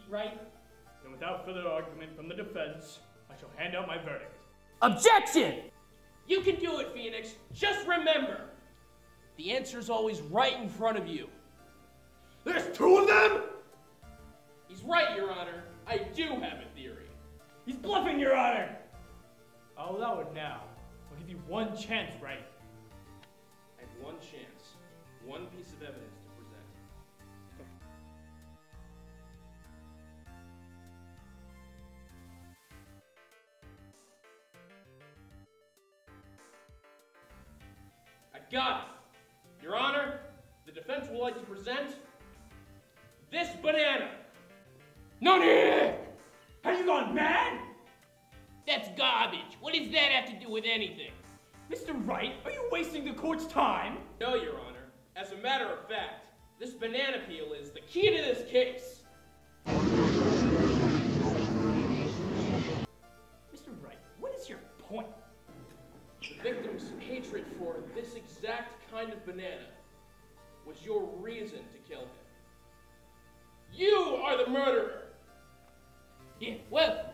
Right? And without further argument from the defense, I shall hand out my verdict. Objection! You can do it, Phoenix. Just remember, the answer's always right in front of you. There's two of them? He's right, Your Honor. I do have a theory. He's bluffing, Your Honor! I'll allow it now. I'll give you one chance, right? I have one chance, one piece of evidence to present. I got it. Your Honor, the defense would like to present this banana. Nani! Have you gone mad? That's garbage. What does that have to do with anything? Mr. Wright, are you wasting the court's time? No, Your Honor. As a matter of fact, this banana peel is the key to this case. Mr. Wright, what is your point? The victim's hatred for this exact kind of banana was your reason to kill him. You are the murderer! Yeah, well,